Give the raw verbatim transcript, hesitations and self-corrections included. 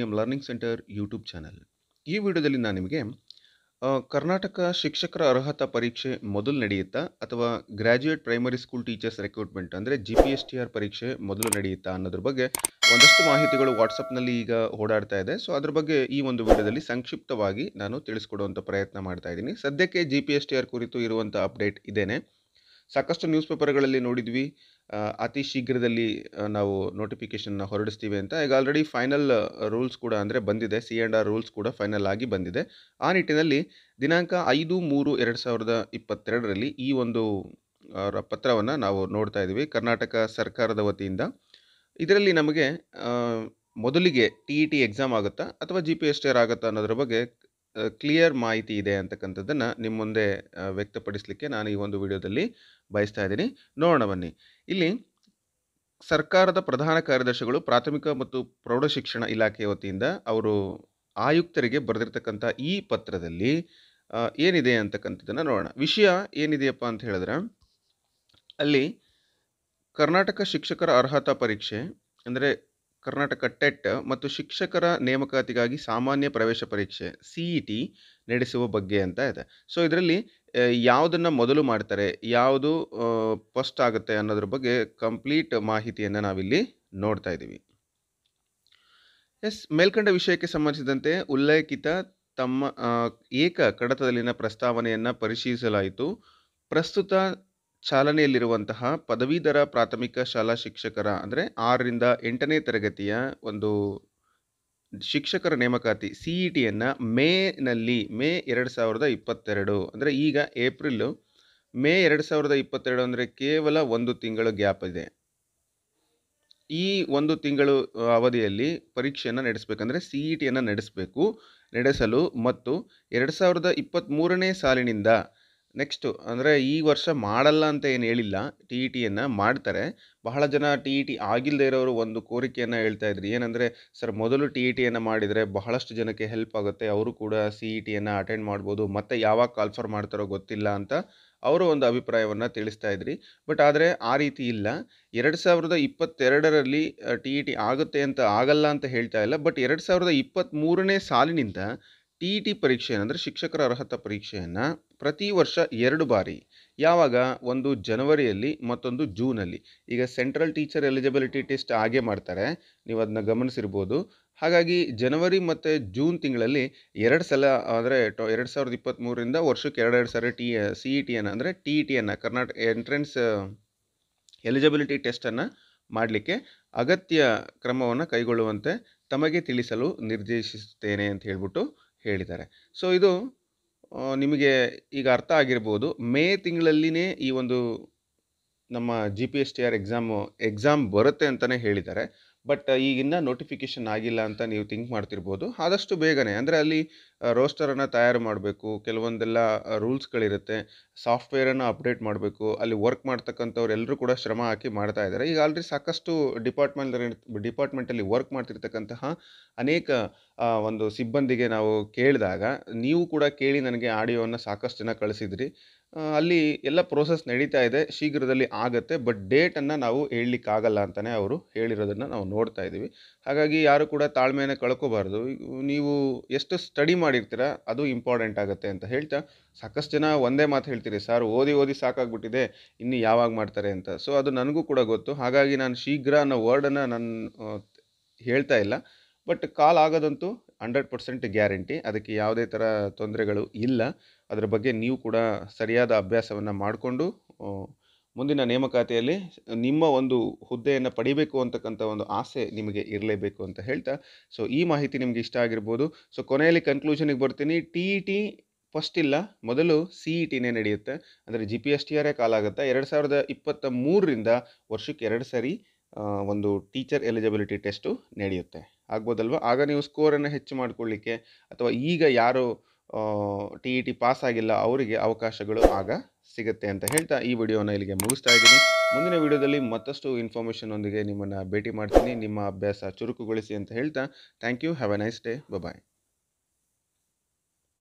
M learning centre YouTube channel. ಈ ವಿಡಿಯೋದಲ್ಲಿ ನಾನು ನಿಮಗೆ ಆ, ಕರ್ನಾಟಕ ಶಿಕ್ಷಕರ ಅರ್ಹತಾ ಪರೀಕ್ಷೆ ಮೊದಲು ನಡೆಯುತ್ತಾ ಅಥವಾ graduate primary school teachers recruitment ಅಂದರೆ G P S T R ಪರೀಕ್ಷೆ ಮೊದಲು ನಡೆಯುತ್ತಾ ಅನ್ನೋದ್ರ ಬಗ್ಗೆ ಒಂದಷ್ಟು ಮಾಹಿತಿಗಳು ವಾಟ್ಸಪ್ನಲ್ಲಿ ಈಗ ಓಡಾಡ್ತಾ ಇದೆ. ಸೊ ಅದ್ರ ಬಗ್ಗೆ ಈ ಒಂದು ವಿಡಿಯೋದಲ್ಲಿ ಸಂಕ್ಷಿಪ್ತವಾಗಿ ನಾನು ತಿಳಿಸ್ಕೊಡುವಂಥ ಪ್ರಯತ್ನ ಮಾಡ್ತಾ ಇದ್ದೀನಿ. ಸದ್ಯಕ್ಕೆ G P S T R ಕುರಿತು ಇರುವಂಥ ಅಪ್ಡೇಟ್ ಇದೇನೆ. ಸಾಕಷ್ಟು ನ್ಯೂಸ್ ಪೇಪರ್ಗಳಲ್ಲಿ ನೋಡಿದ್ವಿ, ಆ, ಅತಿ ಶೀಘ್ರದಲ್ಲಿ ಆ, ನಾವು ನೋಟಿಫಿಕೇಷನ್ನ ಹೊರಡಿಸ್ತೀವಿ ಅಂತ. ಈಗ ಆಲ್ರೆಡಿ ಫೈನಲ್ ರೂಲ್ಸ್ ಕೂಡ ಅಂದರೆ ಬಂದಿದೆ, ಸಿ ಆ್ಯಂಡ್ ಆರ್ ರೂಲ್ಸ್ ಕೂಡ ಫೈನಲ್ ಆಗಿ ಬಂದಿದೆ. ಆ ನಿಟ್ಟಿನಲ್ಲಿ ದಿನಾಂಕ ಐದು ಮೂರು ಎರಡು ಸಾವಿರದ ಇಪ್ಪತ್ತೆರಡರಲ್ಲಿ ಈ ಒಂದು ಪತ್ರವನ್ನು ನಾವು ನೋಡ್ತಾ ಇದ್ದೀವಿ ಕರ್ನಾಟಕ ಸರ್ಕಾರದ ವತಿಯಿಂದ. ಇದರಲ್ಲಿ ನಮಗೆ ಆ, ಮೊದಲಿಗೆ ಟಿ ಇ ಟಿ ಎಕ್ಸಾಮ್ ಆಗುತ್ತಾ ಅಥವಾ G P S T R ಆಗುತ್ತಾ ಅನ್ನೋದ್ರ ಬಗ್ಗೆ ಕ್ಲಿಯರ್ ಮಾಹಿತಿ ಇದೆ ಅಂತಕ್ಕಂಥದ್ದನ್ನು ನಿಮ್ಮ ಮುಂದೆ ಆ, ವ್ಯಕ್ತಪಡಿಸಲಿಕ್ಕೆ ನಾನು ಈ ಒಂದು ವಿಡಿಯೋದಲ್ಲಿ ಬಯಸ್ತಾ ಇದ್ದೀನಿ. ನೋಡೋಣ ಬನ್ನಿ. ಇಲ್ಲಿ ಸರ್ಕಾರದ ಪ್ರಧಾನ ಕಾರ್ಯದರ್ಶಿಗಳು ಪ್ರಾಥಮಿಕ ಮತ್ತು ಪ್ರೌಢಶಿಕ್ಷಣ ಇಲಾಖೆಯ ವತಿಯಿಂದ ಅವರು ಆಯುಕ್ತರಿಗೆ ಬರೆದಿರ್ತಕ್ಕಂಥ ಈ ಪತ್ರದಲ್ಲಿ ಆ, ಏನಿದೆ ಅಂತಕ್ಕಂಥದ್ದನ್ನು ನೋಡೋಣ. ವಿಷಯ ಏನಿದೆಯಪ್ಪ ಅಂತ ಹೇಳಿದ್ರೆ, ಅಲ್ಲಿ ಕರ್ನಾಟಕ ಶಿಕ್ಷಕರ ಅರ್ಹತಾ ಪರೀಕ್ಷೆ ಅಂದರೆ ಕರ್ನಾಟಕ ಟೆಟ್ ಮತ್ತು ಶಿಕ್ಷಕರ ನೇಮಕಾತಿಗಾಗಿ ಸಾಮಾನ್ಯ ಪ್ರವೇಶ ಪರೀಕ್ಷೆ ಸಿ ಇ ಟಿ ನಡೆಸುವ ಬಗ್ಗೆ ಅಂತ ಇದೆ. ಸೊ ಇದರಲ್ಲಿ ಯಾವುದನ್ನು ಮೊದಲು ಮಾಡ್ತಾರೆ, ಯಾವುದು ಫಸ್ಟ್ ಆಗುತ್ತೆ ಅನ್ನೋದ್ರ ಬಗ್ಗೆ ಕಂಪ್ಲೀಟ್ ಮಾಹಿತಿಯನ್ನು ನಾವಿಲ್ಲಿ ನೋಡ್ತಾ ಇದ್ದೀವಿ. ಎಸ್, ಮೇಲ್ಕಂಡ ವಿಷಯಕ್ಕೆ ಸಂಬಂಧಿಸಿದಂತೆ ಉಲ್ಲೇಖಿತ ತಮ್ಮ ಆ, ಏಕ ಕಡತದಲ್ಲಿನ ಪ್ರಸ್ತಾವನೆಯನ್ನು ಪರಿಶೀಲಿಸಲಾಯಿತು. ಪ್ರಸ್ತುತ ಚಾಲನೆಯಲ್ಲಿರುವಂತಹ ಪದವೀಧರ ಪ್ರಾಥಮಿಕ ಶಾಲಾ ಶಿಕ್ಷಕರ ಅಂದರೆ ಆರರಿಂದ ಎಂಟನೇ ತರಗತಿಯ ಒಂದು ಶಿಕ್ಷಕರ ನೇಮಕಾತಿ ಸಿ ಇ ಟಿಯನ್ನು ಮೇನಲ್ಲಿ ಮೇ ಎರಡು ಸಾವಿರದ ಇಪ್ಪತ್ತೆರಡು ಅಂದರೆ ಈಗ ಏಪ್ರಿಲ್ ಮೇ ಎರಡು ಸಾವಿರದ ಇಪ್ಪತ್ತೆರಡು ಅಂದರೆ ಕೇವಲ ಒಂದು ತಿಂಗಳು ಗ್ಯಾಪ್ ಇದೆ. ಈ ಒಂದು ತಿಂಗಳು ಅವಧಿಯಲ್ಲಿ ಪರೀಕ್ಷೆಯನ್ನು ನಡೆಸಬೇಕಂದ್ರೆ ಸಿ ಇ ಟಿಯನ್ನು ನಡೆಸಬೇಕು. ನಡೆಸಲು ಮತ್ತು ಎರಡು ಸಾವಿರದ ಇಪ್ಪತ್ತ್ಮೂರನೇ ಸಾಲಿನಿಂದ ನೆಕ್ಸ್ಟು ಅಂದರೆ ಈ ವರ್ಷ ಮಾಡಲ್ಲ ಅಂತ ಏನು ಹೇಳಿಲ್ಲ, ಟಿ ಇ ಟಿಯನ್ನು ಮಾಡ್ತಾರೆ. ಬಹಳ ಜನ ಟಿ ಇ ಟಿ ಆಗಿಲ್ಲದೆ ಇರೋರು ಒಂದು ಕೋರಿಕೆಯನ್ನು ಹೇಳ್ತಾ ಇದ್ರಿ, ಏನಂದರೆ ಸರ್ ಮೊದಲು ಟಿ ಇ ಟಿಯನ್ನು ಮಾಡಿದರೆ ಬಹಳಷ್ಟು ಜನಕ್ಕೆ ಹೆಲ್ಪ್ ಆಗುತ್ತೆ, ಅವರು ಕೂಡ ಸಿ ಇ ಟಿಯನ್ನು ಅಟೆಂಡ್ ಮಾಡ್ಬೋದು, ಮತ್ತು ಯಾವಾಗ ಕಾಲ್ಫರ್ ಮಾಡ್ತಾರೋ ಗೊತ್ತಿಲ್ಲ ಅಂತ ಅವರು ಒಂದು ಅಭಿಪ್ರಾಯವನ್ನು ತಿಳಿಸ್ತಾ ಇದ್ರಿ. ಬಟ್ ಆದರೆ ಆ ರೀತಿ ಇಲ್ಲ. ಎರಡು ಸಾವಿರದ ಇಪ್ಪತ್ತೆರಡರಲ್ಲಿ ಟಿ ಇ ಟಿ ಆಗುತ್ತೆ ಅಂತ ಆಗಲ್ಲ ಅಂತ ಹೇಳ್ತಾ ಇಲ್ಲ. ಬಟ್ ಎರಡು ಸಾವಿರದ ಇಪ್ಪತ್ತ್ಮೂರನೇ ಸಾಲಿನಿಂದ ಟಿ ಇ ಟಿ ಪರೀಕ್ಷೆಯನ್ನು ಅಂದರೆ ಶಿಕ್ಷಕರ ಅರ್ಹತಾ ಪರೀಕ್ಷೆಯನ್ನು ಪ್ರತಿ ವರ್ಷ ಎರಡು ಬಾರಿ, ಯಾವಾಗ ಒಂದು ಜನವರಿಯಲ್ಲಿ ಮತ್ತೊಂದು ಜೂನಲ್ಲಿ. ಈಗ ಸೆಂಟ್ರಲ್ ಟೀಚರ್ ಎಲಿಜಿಬಿಲಿಟಿ ಟೆಸ್ಟ್ ಆಗೇ ಮಾಡ್ತಾರೆ, ನೀವು ಅದನ್ನ ಗಮನಿಸಿರ್ಬೋದು. ಹಾಗಾಗಿ ಜನವರಿ ಮತ್ತು ಜೂನ್ ತಿಂಗಳಲ್ಲಿ ಎರಡು ಸಲ ಅಂದರೆ ಟೊ ಎರಡು ಸಾವಿರದ ಇಪ್ಪತ್ತ್ಮೂರರಿಂದ ವರ್ಷಕ್ಕೆ ಎರಡೆರಡು ಸಲ ಟಿ ಸಿ ಇ ಟಿಯನ್ನು ಅಂದರೆ ಟಿ ಇ ಟಿಯನ್ನು ಕರ್ನಾಟಕ ಎಂಟ್ರೆನ್ಸ್ ಎಲಿಜಿಬಿಲಿಟಿ ಟೆಸ್ಟನ್ನು ಮಾಡಲಿಕ್ಕೆ ಅಗತ್ಯ ಕ್ರಮವನ್ನು ಕೈಗೊಳ್ಳುವಂತೆ ತಮಗೆ ತಿಳಿಸಲು ನಿರ್ದೇಶಿಸುತ್ತೇನೆ ಅಂತ ಹೇಳ್ಬಿಟ್ಟು ಹೇಳಿದ್ದಾರೆ. ಸೊ ಇದು ಆ, ನಿಮಗೆ ಈಗ ಅರ್ಥ ಆಗಿರ್ಬೋದು. ಮೇ ತಿಂಗಳಲ್ಲಿನೇ ಈ ಒಂದು ನಮ್ಮ G P S T R exam exam ಬರುತ್ತೆ ಅಂತಲೇ ಹೇಳಿದ್ದಾರೆ. ಬಟ್ ಈಗಿನ್ನ ನೋಟಿಫಿಕೇಷನ್ ಆಗಿಲ್ಲ ಅಂತ ನೀವು ಥಿಂಕ್ ಮಾಡ್ತಿರ್ಬೋದು. ಆದಷ್ಟು ಬೇಗನೆ ಅಂದರೆ ಅಲ್ಲಿ ರೋಸ್ಟರನ್ನು ತಯಾರು ಮಾಡಬೇಕು, ಕೆಲವೊಂದೆಲ್ಲ ರೂಲ್ಸ್ಗಳಿರುತ್ತೆ, ಸಾಫ್ಟ್ವೇರನ್ನು ಅಪ್ಡೇಟ್ ಮಾಡಬೇಕು, ಅಲ್ಲಿ ವರ್ಕ್ ಮಾಡ್ತಕ್ಕಂಥವ್ರು ಎಲ್ಲರೂ ಕೂಡ ಶ್ರಮ ಹಾಕಿ ಮಾಡ್ತಾ ಇದ್ದಾರೆ. ಈಗ ಆಲ್ರೆಡಿ ಸಾಕಷ್ಟು ಡಿಪಾರ್ಟ್ಮೆಂಟ್ ಡಿಪಾರ್ಟ್ಮೆಂಟಲ್ಲಿ ವರ್ಕ್ ಮಾಡ್ತಿರ್ತಕ್ಕಂತಹ ಅನೇಕ ಆ, ಒಂದು ಸಿಬ್ಬಂದಿಗೆ ನಾವು ಕೇಳಿದಾಗ, ನೀವು ಕೂಡ ಕೇಳಿ ನನಗೆ ಆಡಿಯೋವನ್ನು ಸಾಕಷ್ಟು ಜನ ಕಳಿಸಿದ್ರಿ. ಆ, ಅಲ್ಲಿ ಎಲ್ಲ ಪ್ರೋಸೆಸ್ ನಡೀತಾ ಇದೆ, ಶೀಘ್ರದಲ್ಲಿ ಆಗುತ್ತೆ. ಬಟ್ ಡೇಟನ್ನು ನಾವು ಹೇಳಲಿಕ್ಕಾಗಲ್ಲ ಅಂತಲೇ ಅವರು ಹೇಳಿರೋದನ್ನು ನಾವು ನೋಡ್ತಾ ಇದ್ದೀವಿ. ಹಾಗಾಗಿ ಯಾರು ಕೂಡ ತಾಳ್ಮೆಯನ್ನು ಕಳ್ಕೊಬಾರ್ದು. ನೀವು ಎಷ್ಟು ಸ್ಟಡಿ ಮಾಡಿರ್ತೀರ ಅದು ಇಂಪಾರ್ಟೆಂಟ್ ಆಗುತ್ತೆ ಅಂತ ಹೇಳ್ತಾ, ಸಾಕಷ್ಟು ಜನ ಒಂದೇ ಮಾತು ಹೇಳ್ತೀರಿ, ಸರ್ ಓದಿ ಓದಿ ಸಾಕಾಗ್ಬಿಟ್ಟಿದೆ, ಇನ್ನು ಯಾವಾಗ ಮಾಡ್ತಾರೆ ಅಂತ. ಸೊ ಅದು ನನಗೂ ಕೂಡ ಗೊತ್ತು. ಹಾಗಾಗಿ ನಾನು ಶೀಘ್ರ ಅನ್ನೋ ವರ್ಡನ್ನು ನಾನು ಆ, ಹೇಳ್ತಾ ಇಲ್ಲ. ಬಟ್ ಕಾಲ್ ಆಗೋದಂತೂ ಹಂಡ್ರೆಡ್ ಪರ್ಸೆಂಟ್ ಗ್ಯಾರಂಟಿ, ಅದಕ್ಕೆ ಯಾವುದೇ ಥರ ತೊಂದರೆಗಳು ಇಲ್ಲ. ಅದರ ಬಗ್ಗೆ ನೀವು ಕೂಡ ಸರಿಯಾದ ಅಭ್ಯಾಸವನ್ನು ಮಾಡಿಕೊಂಡು ಮುಂದಿನ ನೇಮಕಾತಿಯಲ್ಲಿ ನಿಮ್ಮ ಒಂದು ಹುದ್ದೆಯನ್ನು ಪಡಿಬೇಕು ಅಂತಕ್ಕಂಥ ಒಂದು ಆಸೆ ನಿಮಗೆ ಇರಲೇಬೇಕು ಅಂತ ಹೇಳ್ತಾ, ಸೊ ಈ ಮಾಹಿತಿ ನಿಮಗೆ ಇಷ್ಟ ಆಗಿರ್ಬೋದು. ಸೊ ಕೊನೆಯಲ್ಲಿ ಕನ್ಕ್ಲೂಷನಿಗೆ ಬರ್ತೀನಿ. ಟಿ ಇ ಟಿ ಫಸ್ಟ್ ಇಲ್ಲ, ಮೊದಲು ಸಿ ಇ ಟಿನೇ ನಡೆಯುತ್ತೆ. ಅಂದರೆ ಜಿ ಪಿ ಎಸ್ ಟಿ ಆರೇ ಕಾಲ್ ಆಗುತ್ತೆ. ಎರಡು ಸಾವಿರದ ಇಪ್ಪತ್ತ ಮೂರರಿಂದ ವರ್ಷಕ್ಕೆ ಎರಡು ಸರಿ ಆ, ಒಂದು ಟೀಚರ್ ಎಲಿಜಿಬಿಲಿಟಿ ಟೆಸ್ಟು ನಡೆಯುತ್ತೆ. ಆಗ್ಬೋದಲ್ವ? ಆಗ ನೀವು ಸ್ಕೋರನ್ನು ಹೆಚ್ಚು ಮಾಡಿಕೊಳ್ಳಿಕ್ಕೆ ಅಥವಾ ಈಗ ಯಾರು ಟಿ ಇ ಟಿ ಪಾಸ್ ಆಗಿಲ್ಲ ಅವರಿಗೆ ಅವಕಾಶಗಳು ಆಗ ಸಿಗುತ್ತೆ ಅಂತ ಹೇಳ್ತಾ ಈ ವಿಡಿಯೋನ ಇಲ್ಲಿಗೆ ಮುಗಿಸ್ತಾ ಇದ್ದೀನಿ. ಮುಂದಿನ ವಿಡಿಯೋದಲ್ಲಿ ಮತ್ತಷ್ಟು ಇನ್ಫಾರ್ಮೇಷನ್ ಒಂದಿಗೆ ನಿಮ್ಮನ್ನು ಭೇಟಿ ಮಾಡ್ತೀನಿ. ನಿಮ್ಮ ಅಭ್ಯಾಸ ಚುರುಕುಗೊಳಿಸಿ ಅಂತ ಹೇಳ್ತಾ thank you. Have a nice day. Bye.